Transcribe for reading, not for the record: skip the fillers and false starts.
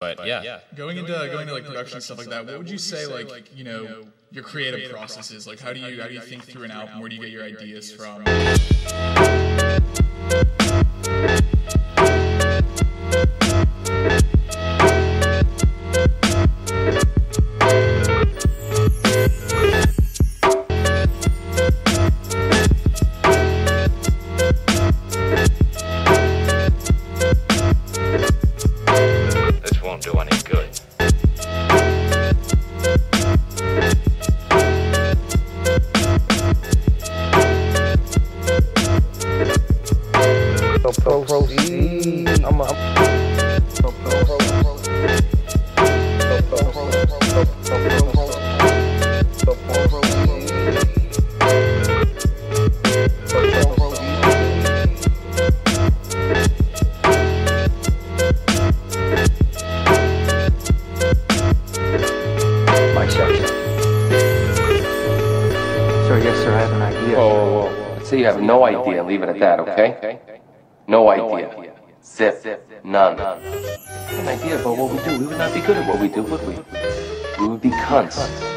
But yeah. Going into like production and stuff like that, what would you say like, you know, your creative process is? Like how do you think through an album? Where do you get your ideas from? Do any good. Proceed. Yes, sir, I have an idea. Whoa. Let's say you have no idea. Leave it at that, okay? No idea. Zip. None. An idea about what we do. We would not be good at what we do, would we? We would be cunts.